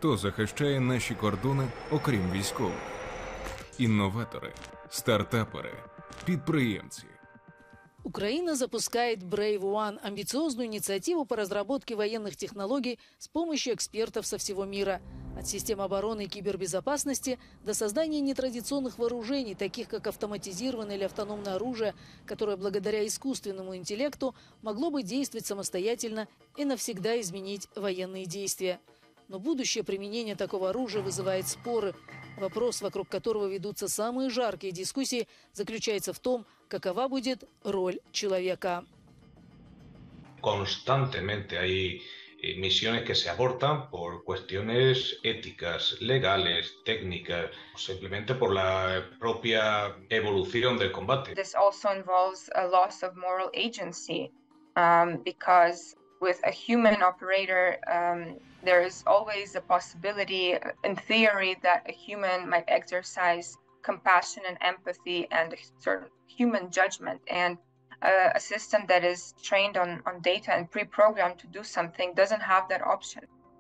Хто захищає наші кордони, окрім військових? Інноватори, стартапери, підприємці. Украина запускает Brave One – амбициозную инициативу по разработке военных технологий с помощью экспертов со всего мира. От систем обороны и кибербезопасности до создания нетрадиционных вооружений, таких как автоматизированное или автономное оружие, которое благодаря искусственному интеллекту могло бы действовать самостоятельно и навсегда изменить военные действия. Но будущее применение такого оружия вызывает споры. Вопрос, вокруг которого ведутся самые жаркие дискуссии, заключается в том, какова будет роль человека. Constantemente hay misiones que se abortan por cuestiones éticas, legales, técnicas, simplemente por la propia evolución del combate. This also involves a loss of moral agency because with a human operator, there is always a possibility, in theory, that a human might exercise compassion and empathy and a certain human judgment. And a system that is trained on data and pre-programmed to do something doesn't have that option.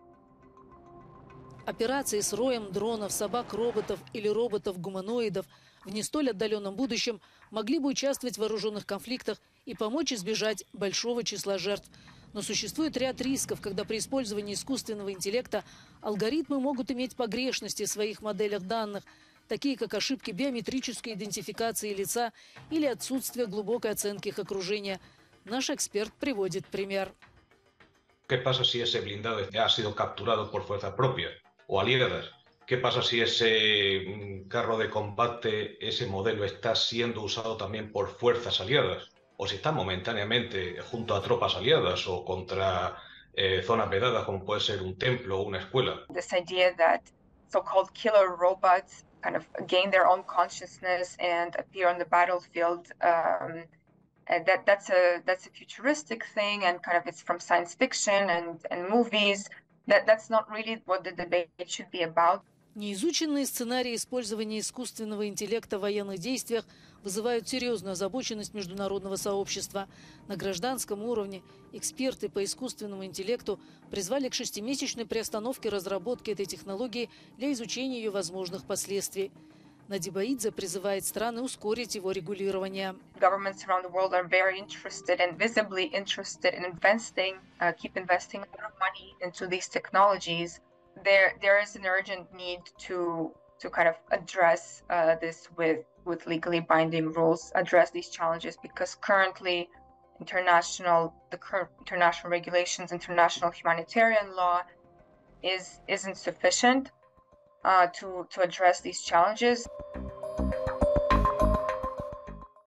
Операции с роем дронов, собак-роботов или роботов-гуманоидов в не столь отдаленном будущем могли бы участвовать в вооруженных конфликтах и помочь избежать большого числа жертв. Но существует ряд рисков, когда при использовании искусственного интеллекта алгоритмы могут иметь погрешности в своих моделях данных, такие как ошибки биометрической идентификации лица или отсутствие глубокой оценки их окружения. Наш эксперт приводит пример. ¿Qué pasa si ese blindado ha sido capturado por fuerzas propias o aliadas? ¿Qué pasa si ese carro de combate, ese modelo está siendo usado también por fuerzas aliadas? O si está momentáneamente junto a tropas aliadas o contra zonas vedadas como puede ser un templo o una escuela. This idea that so-called killer robots kind of gain their own consciousness and appear on the battlefield, and that's a futuristic thing, and kind of it's from science fiction and movies. That's not really what the debate should be about. Неизученные сценарии использования искусственного интеллекта в военных действиях вызывают серьезную озабоченность международного сообщества. На гражданском уровне эксперты по искусственному интеллекту призвали к 6-месячной приостановке разработки этой технологии для изучения ее возможных последствий. Надибаидзе призывает страны ускорить его регулирование. Governments around the world are very interested and visibly interested in investing, keep investing a lot of money into these technologies. There is an urgent need to kind of address this with legally binding rules, address these challenges, because currently the current international regulations, international humanitarian law isn't sufficient to address these challenges.